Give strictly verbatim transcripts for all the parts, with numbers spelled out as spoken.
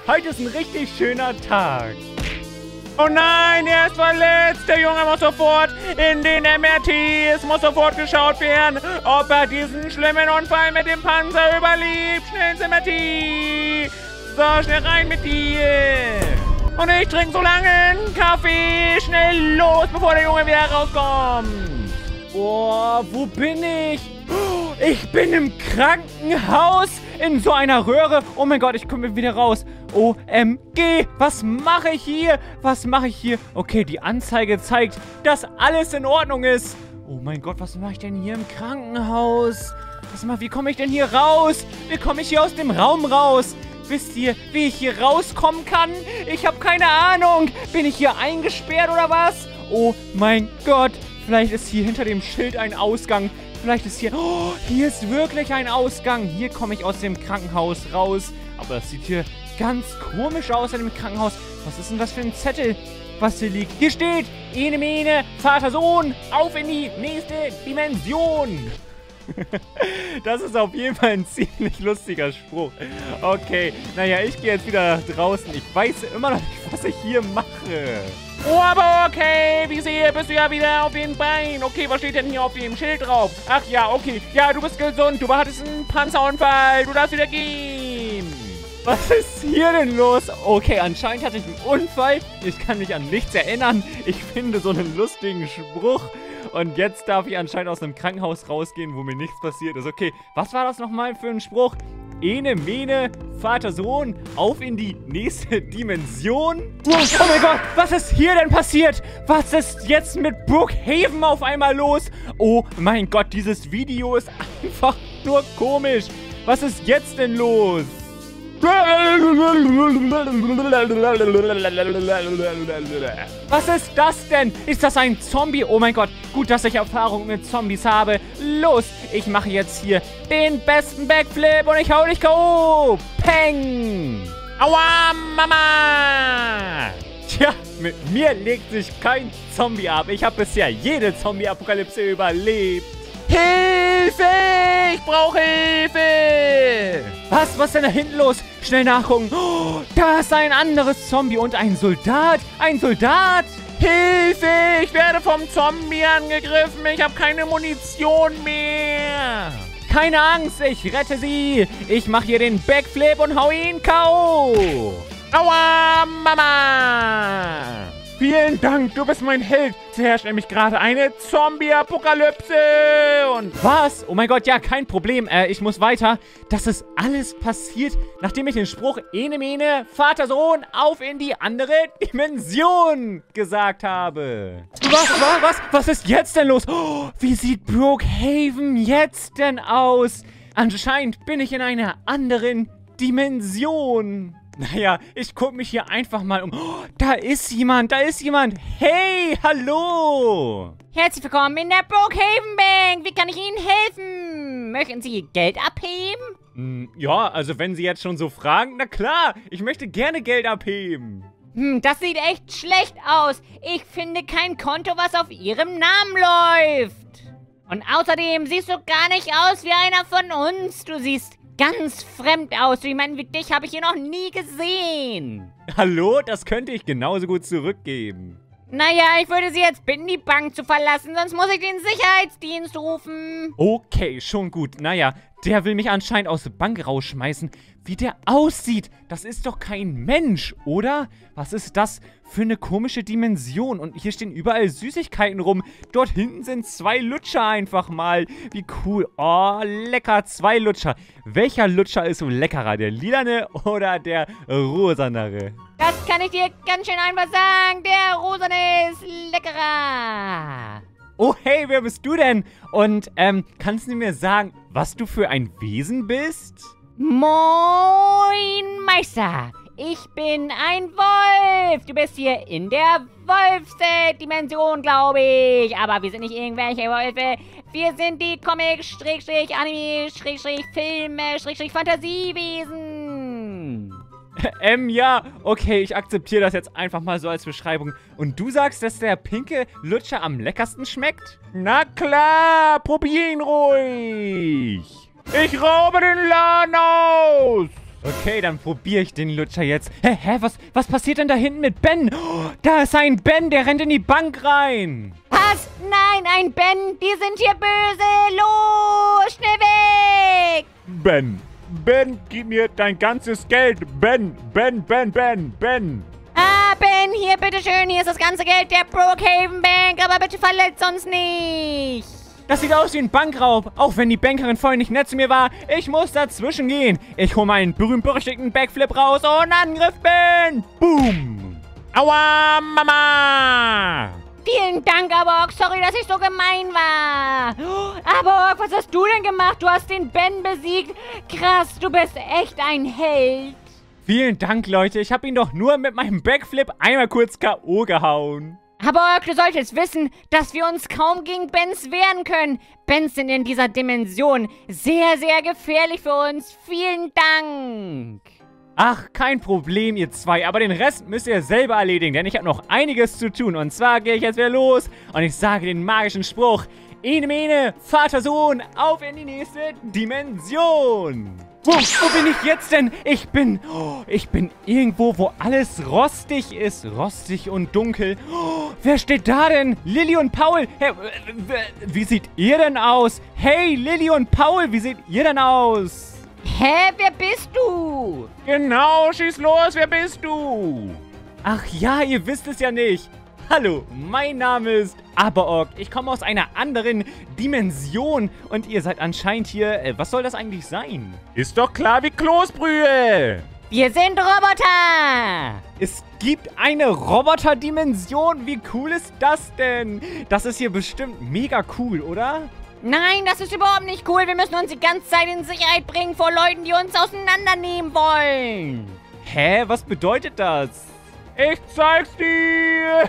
Heute ist ein richtig schöner Tag. Oh nein, er ist verletzt. Der Junge muss sofort in den M R T. Es muss sofort geschaut werden, ob er diesen schlimmen Unfall mit dem Panzer überlebt. Schnell ins M R T. So, schnell rein mit dir. Und ich trinke so lange einen Kaffee. Schnell los, bevor der Junge wieder rauskommt. Boah, wo bin ich? Ich bin im Krankenhaus in so einer Röhre. Oh mein Gott, ich komme wieder raus. O M G, was mache ich hier? Was mache ich hier? Okay, die Anzeige zeigt, dass alles in Ordnung ist. Oh mein Gott, was mache ich denn hier im Krankenhaus? Was mal, wie komme ich denn hier raus? Wie komme ich hier aus dem Raum raus? Wisst ihr, wie ich hier rauskommen kann? Ich habe keine Ahnung. Bin ich hier eingesperrt oder was? Oh mein Gott, vielleicht ist hier hinter dem Schild ein Ausgang. Vielleicht ist hier... Oh, hier ist wirklich ein Ausgang. Hier komme ich aus dem Krankenhaus raus. Aber das sieht hier ganz komisch aus in dem Krankenhaus. Was ist denn das für ein Zettel, was hier liegt? Hier steht, Ene Mene, Vater, Sohn, auf in die nächste Dimension. Das ist auf jeden Fall ein ziemlich lustiger Spruch. Okay, naja, ich gehe jetzt wieder draußen. Ich weiß immer noch nicht, was ich hier mache. Oh, aber okay, wie ich sehe, bist du ja wieder auf den Beinen. Okay, was steht denn hier auf dem Schild drauf? Ach ja, okay. Ja, du bist gesund, du hattest einen Panzerunfall, du darfst wieder gehen. Was ist hier denn los? Okay, anscheinend hatte ich einen Unfall. Ich kann mich an nichts erinnern. Ich finde so einen lustigen Spruch. Und jetzt darf ich anscheinend aus einem Krankenhaus rausgehen, wo mir nichts passiert ist. Okay, was war das nochmal für ein Spruch? Ene, Mene, Vater, Sohn, auf in die nächste Dimension. Oh, oh mein Gott, was ist hier denn passiert? Was ist jetzt mit Brookhaven auf einmal los? Oh mein Gott, dieses Video ist einfach nur komisch. Was ist jetzt denn los? Was ist das denn? Ist das ein Zombie? Oh mein Gott, gut, dass ich Erfahrung mit Zombies habe. Los, ich mache jetzt hier den besten Backflip und ich hau dich K O Peng! Aua, Mama! Tja, mit mir legt sich kein Zombie ab. Ich habe bisher jede Zombie-Apokalypse überlebt. Hilfe! Ich brauche Hilfe! Was? Was ist denn da hinten los? Schnell nachgucken. Oh, da ist ein anderes Zombie und ein Soldat. Ein Soldat! Hilfe! Ich werde vom Zombie angegriffen. Ich habe keine Munition mehr. Keine Angst, ich rette sie. Ich mache hier den Backflip und hau ihn K O Aua, Mama! Vielen Dank, du bist mein Held. Es herrscht nämlich gerade eine Zombie-Apokalypse. Und was? Oh mein Gott, ja, kein Problem. Äh, ich muss weiter. Das ist alles passiert, nachdem ich den Spruch Ene Mene, Vater, Sohn, auf in die andere Dimension gesagt habe. Was, was, was? Was ist jetzt denn los? Oh, wie sieht Brookhaven jetzt denn aus? Anscheinend bin ich in einer anderen Dimension. Naja, ich gucke mich hier einfach mal um. Oh, da ist jemand, da ist jemand. Hey, hallo. Herzlich willkommen in der Brookhaven Bank. Wie kann ich Ihnen helfen? Möchten Sie Geld abheben? Hm, ja, also wenn Sie jetzt schon so fragen, na klar, ich möchte gerne Geld abheben. Hm, das sieht echt schlecht aus. Ich finde kein Konto, was auf Ihrem Namen läuft. Und außerdem siehst du gar nicht aus wie einer von uns. Du siehst ganz fremd aus. Ich meine, wie dich habe ich hier noch nie gesehen. Hallo? Das könnte ich genauso gut zurückgeben. Naja, ich würde Sie jetzt bitten, die Bank zu verlassen, sonst muss ich den Sicherheitsdienst rufen. Okay, schon gut. Naja, der will mich anscheinend aus der Bank rausschmeißen. Wie der aussieht, das ist doch kein Mensch, oder? Was ist das für eine komische Dimension? Und hier stehen überall Süßigkeiten rum. Dort hinten sind zwei Lutscher einfach mal. Wie cool. Oh, lecker, zwei Lutscher. Welcher Lutscher ist so leckerer, der lilane oder der rosanere? Das kann ich dir ganz schön einfach sagen. Der rosane ist leckerer. Oh, hey, wer bist du denn? Und, ähm, kannst du mir sagen, was du für ein Wesen bist? Moin, Meister. Ich bin ein Wolf. Du bist hier in der Wolfsdimension, glaube ich. Aber wir sind nicht irgendwelche Wölfe. Wir sind die Comic-Filme-Fantasiewesen. Ähm, ja, okay, ich akzeptiere das jetzt einfach mal so als Beschreibung. Und du sagst, dass der pinke Lutscher am leckersten schmeckt? Na klar, probier ihn ruhig. Ich raube den Laden aus. Okay, dann probiere ich den Lutscher jetzt. Hä, hä, was, was passiert denn da hinten mit Ben? Oh, da ist ein Ben, der rennt in die Bank rein. Was? Nein, ein Ben, die sind hier böse. Los, schnell weg. Ben, Ben, gib mir dein ganzes Geld. Ben, Ben, Ben, Ben, Ben. Ah, Ben, hier, bitteschön, hier ist das ganze Geld der Brookhaven Bank, aber bitte verletzt uns nicht. Das sieht aus wie ein Bankraub, auch wenn die Bankerin vorhin nicht nett zu mir war. Ich muss dazwischen gehen. Ich hole meinen berühmt-berüchtigten Backflip raus und Angriff bin. Boom. Aua, Mama. Vielen Dank, Arbok. Sorry, dass ich so gemein war. Arbok, was hast du denn gemacht? Du hast den Ben besiegt. Krass, du bist echt ein Held. Vielen Dank, Leute. Ich habe ihn doch nur mit meinem Backflip einmal kurz K O gehauen. Aber du solltest wissen, dass wir uns kaum gegen Bens wehren können. Bens sind in dieser Dimension sehr, sehr gefährlich für uns. Vielen Dank. Ach, kein Problem, ihr zwei. Aber den Rest müsst ihr selber erledigen, denn ich habe noch einiges zu tun. Und zwar gehe ich jetzt wieder los und ich sage den magischen Spruch. Ene, mene, Vater, Sohn, auf in die nächste Dimension. Wo, wo bin ich jetzt denn? Ich bin, oh, ich bin irgendwo, wo alles rostig ist. Rostig und dunkel. Oh, wer steht da denn? Lilly und Paul. Hey, wie seht ihr denn aus? Hey, Lilly und Paul, wie seht ihr denn aus? Hä, wer bist du? Genau, schieß los, wer bist du? Ach ja, ihr wisst es ja nicht. Hallo, mein Name ist Arbok. Ich komme aus einer anderen Dimension und ihr seid anscheinend hier... Äh, was soll das eigentlich sein? Ist doch klar wie Kloßbrühe. Wir sind Roboter. Es gibt eine Roboter-Dimension. Wie cool ist das denn? Das ist hier bestimmt mega cool, oder? Nein, das ist überhaupt nicht cool. Wir müssen uns die ganze Zeit in Sicherheit bringen vor Leuten, die uns auseinandernehmen wollen. Hä, was bedeutet das? Ich zeig's dir!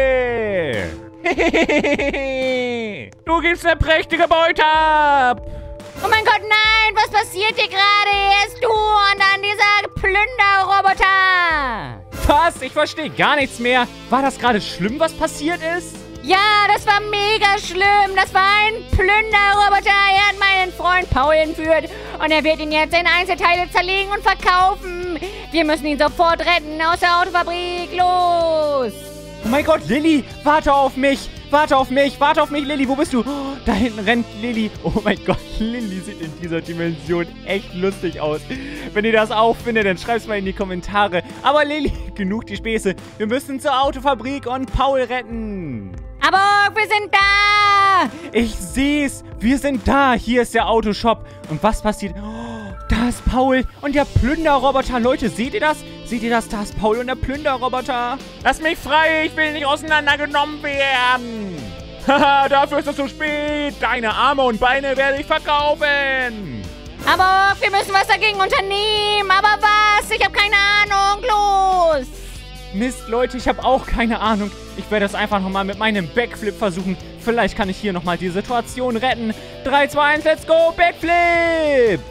Du gibst eine prächtige Beute ab! Oh mein Gott, nein! Was passiert hier gerade? Erst du und dann dieser Plünderroboter! Was? Ich verstehe gar nichts mehr. War das gerade schlimm, was passiert ist? Ja, das war mega schlimm. Das war ein Plünderroboter. Er hat meinen Freund Paul entführt. Und er wird ihn jetzt in Einzelteile zerlegen und verkaufen. Wir müssen ihn sofort retten. Aus der Autofabrik. Los! Oh mein Gott, Lilly, warte auf mich. Warte auf mich, warte auf mich, Lilly. Wo bist du? Oh, da hinten rennt Lilly. Oh mein Gott, Lilly sieht in dieser Dimension echt lustig aus. Wenn ihr das auch findet, dann schreibt es mal in die Kommentare. Aber Lilly, genug die Späße. Wir müssen zur Autofabrik und Paul retten. Aber wir sind da! Ich seh's. Wir sind da. Hier ist der Autoshop. Und was passiert? Oh, da ist Paul und der Plünderroboter. Leute, seht ihr das? Seht ihr das? Da ist Paul und der Plünderroboter. Lass mich frei. Ich will nicht auseinandergenommen werden. Haha, dafür ist es zu spät. Deine Arme und Beine werde ich verkaufen. Aber wir müssen was dagegen unternehmen. Aber was? Ich habe keine Ahnung. Los! Mist, Leute, ich habe auch keine Ahnung. Ich werde es einfach nochmal mit meinem Backflip versuchen. Vielleicht kann ich hier nochmal die Situation retten. drei, zwei, eins, let's go, Backflip!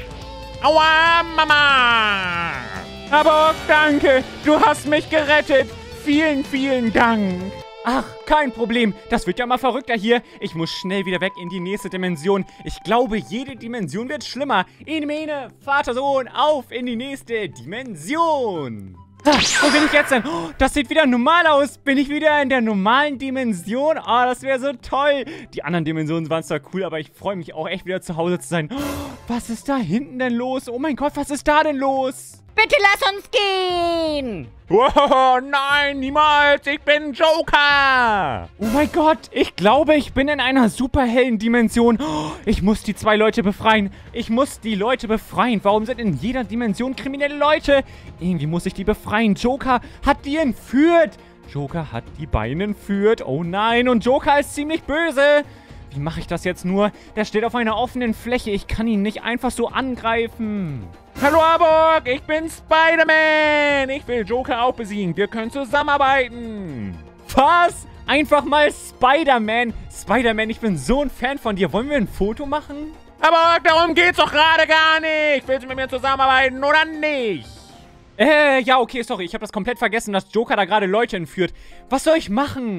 Aua, Mama! Aber danke, du hast mich gerettet. Vielen, vielen Dank. Ach, kein Problem. Das wird ja mal verrückter hier. Ich muss schnell wieder weg in die nächste Dimension. Ich glaube, jede Dimension wird schlimmer. Ene, mene, Vater, Sohn, auf in die nächste Dimension. Ah, wo bin ich jetzt denn? Oh, das sieht wieder normal aus. Bin ich wieder in der normalen Dimension? Ah, oh, das wäre so toll. Die anderen Dimensionen waren zwar cool, aber ich freue mich auch echt wieder zu Hause zu sein. Oh, was ist da hinten denn los? Oh mein Gott, was ist da denn los? Bitte lass uns gehen! Oh, nein, niemals. Ich bin Joker. Oh mein Gott, ich glaube, ich bin in einer Superhelden-Dimension. Oh, ich muss die zwei Leute befreien. Ich muss die Leute befreien. Warum sind in jeder Dimension kriminelle Leute? Irgendwie muss ich die befreien. Joker hat die entführt. Joker hat die beiden entführt. Oh nein, und Joker ist ziemlich böse. Wie mache ich das jetzt nur? Der steht auf einer offenen Fläche. Ich kann ihn nicht einfach so angreifen. Hallo Arbok, ich bin Spider-Man. Ich will Joker auch besiegen. Wir können zusammenarbeiten. Was? Einfach mal Spider-Man. Spider-Man, ich bin so ein Fan von dir. Wollen wir ein Foto machen? Aber darum geht's doch gerade gar nicht. Willst du mit mir zusammenarbeiten oder nicht? Äh, ja, okay, sorry. Ich habe das komplett vergessen, dass Joker da gerade Leute entführt. Was soll ich machen?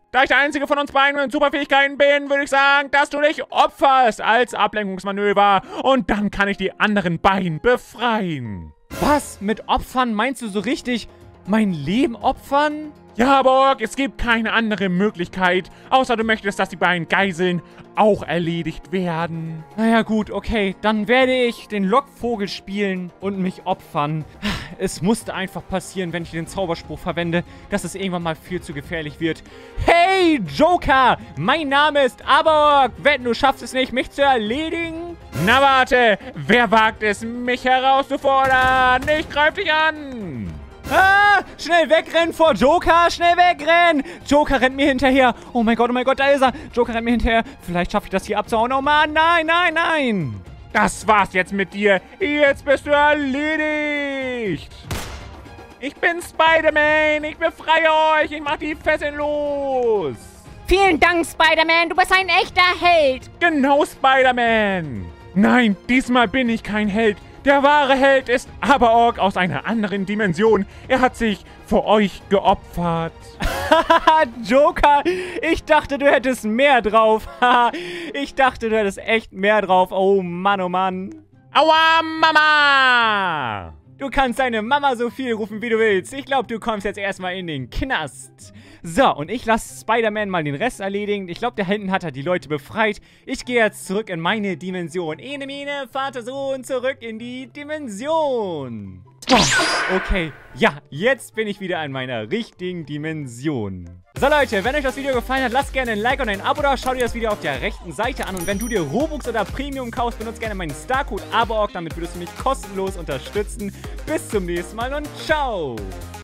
Da ich der einzige von uns beiden mit Superfähigkeiten bin, würde ich sagen, dass du dich opferst als Ablenkungsmanöver. Und dann kann ich die anderen beiden befreien. Was? Mit Opfern meinst du so richtig mein Leben opfern? Ja, Borg, es gibt keine andere Möglichkeit, außer du möchtest, dass die beiden Geiseln auch erledigt werden. Naja gut, okay, dann werde ich den Lockvogel spielen und mich opfern. Es musste einfach passieren, wenn ich den Zauberspruch verwende, dass es irgendwann mal viel zu gefährlich wird. Hey, Joker! Mein Name ist Aborg! Wetten, du schaffst es nicht, mich zu erledigen? Na warte, wer wagt es, mich herauszufordern? Ich greif dich an! Ah, schnell wegrennen vor Joker, schnell wegrennen. Joker rennt mir hinterher. Oh mein Gott, oh mein Gott, da ist er. Joker rennt mir hinterher. Vielleicht schaffe ich das hier abzuhauen. Oh Mann, nein, nein, nein. Das war's jetzt mit dir. Jetzt bist du erledigt. Ich bin Spider-Man. Ich befreie euch. Ich mach die Fesseln los. Vielen Dank, Spider-Man. Du bist ein echter Held. Genau, Spider-Man. Nein, diesmal bin ich kein Held. Der wahre Held ist Aborg aus einer anderen Dimension. Er hat sich für euch geopfert. Joker, ich dachte, du hättest mehr drauf. Ich dachte, du hättest echt mehr drauf. Oh Mann, oh Mann. Aua, Mama! Du kannst deine Mama so viel rufen, wie du willst. Ich glaube, du kommst jetzt erstmal in den Knast. So, und ich lasse Spider-Man mal den Rest erledigen. Ich glaube, da hinten hat er die Leute befreit. Ich gehe jetzt zurück in meine Dimension. Ene, mene, Vater, Sohn, zurück in die Dimension. Oh, okay, ja, jetzt bin ich wieder in meiner richtigen Dimension. So Leute, wenn euch das Video gefallen hat, lasst gerne ein Like und ein Abo da. Schau dir das Video auf der rechten Seite an. Und wenn du dir Robux oder Premium kaufst, benutzt gerne meinen Starcode Aborg. Damit würdest du mich kostenlos unterstützen. Bis zum nächsten Mal und ciao.